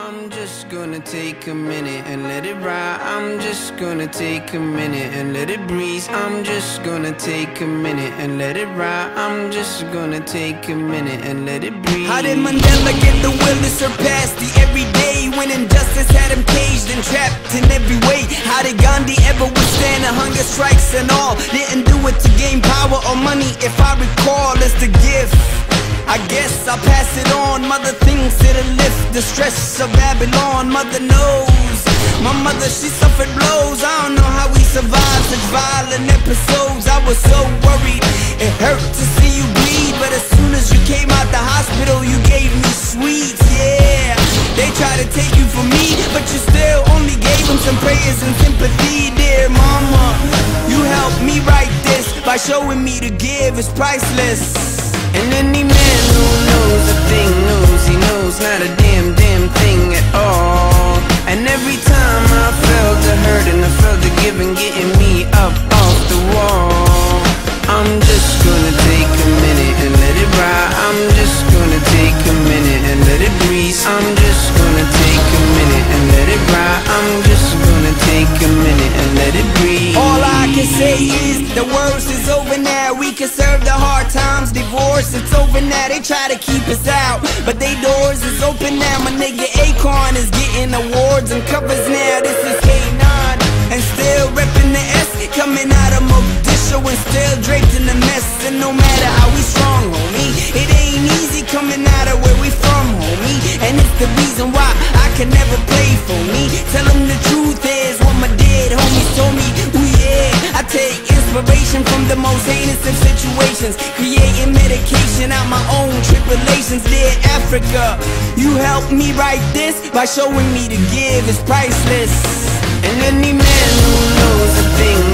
I'm just gonna take a minute and let it ride. I'm just gonna take a minute and let it breeze. I'm just gonna take a minute and let it ride. I'm just gonna take a minute and let it breathe. How did Mandela get the will to surpass the everyday, when injustice had him caged and trapped in every way? How did Gandhi ever withstand the hunger strikes and all? Didn't do it to gain power or money, if I recall. It's the gift, I guess I'll pass it on. Mother thinks it'll lift the stress of Babylon. Mother knows, my mother, she suffered blows. I don't know how we survived such violent episodes. I was so worried, it hurt to see you bleed. But as soon as you came out the hospital, you gave me sweets, yeah. They tried to take you from me, but you still only gave them some prayers and sympathy. Dear mama, you helped me write this by showing me to give is priceless. And any man who knows a thing knows he knows not a damn thing at all. And every time I felt the hurt and I felt the giving getting me up off the wall, I'm just gonna take a minute and let it ride. I'm just gonna take a minute and let it breathe. I'm just gonna take a minute and let it ride. I'm just gonna take a minute and let it breathe. All I can say is the worst is over now. We can serve the hard times, divorce, it's over now. They try to keep us out, but they doors is open now. My nigga Akon is getting awards and covers now. This is K9 and still reppin' the S, coming out of Mogadishu and still draped in the mess. And no matter how we strong, homie, it ain't easy coming out of where we from, homie. And it's the reason why I can never play for me. Tell them the truth is what my dead homies told me. Ooh yeah, I take inspiration from the most heinous of situations, creating medication out my own tribulations. Dear Africa, you helped me write this by showing me to give is priceless. And any man who knows a thing